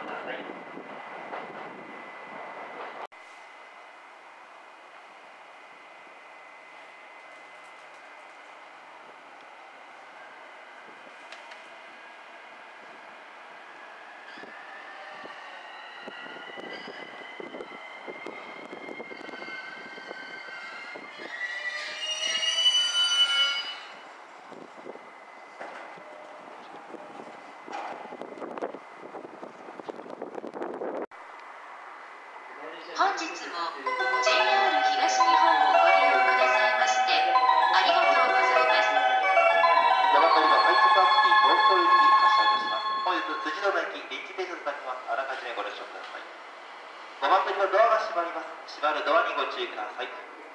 本日も JR 東日本をご利用くださいましてありがとうございます。 山手の快速アクティ東京行き発車いたします。本日辻堂の駅臨時停車となります。あらかじめご了承ください。5番乗りのドアが閉まります。閉まるドアにご注意ください。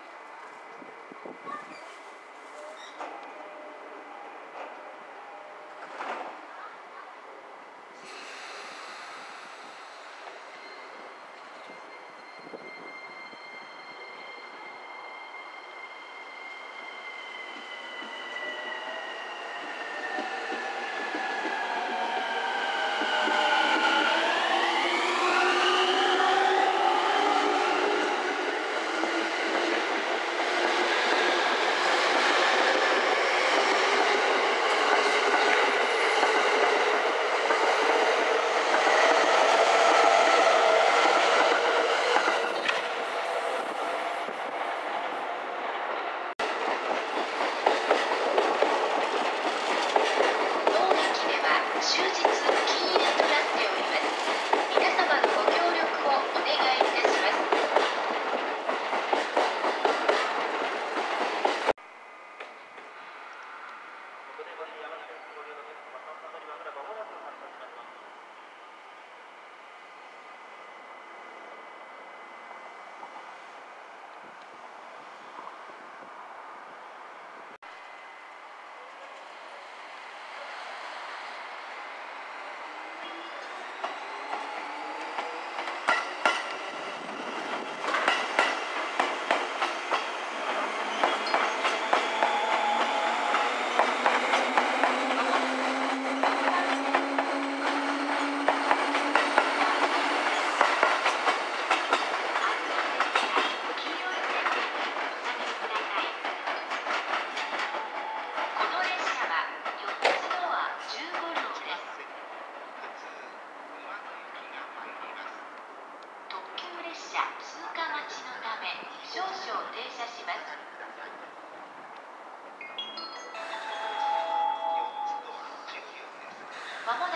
終日禁煙となっております。皆様のご協力をお願いいたします。少々停車します。まもな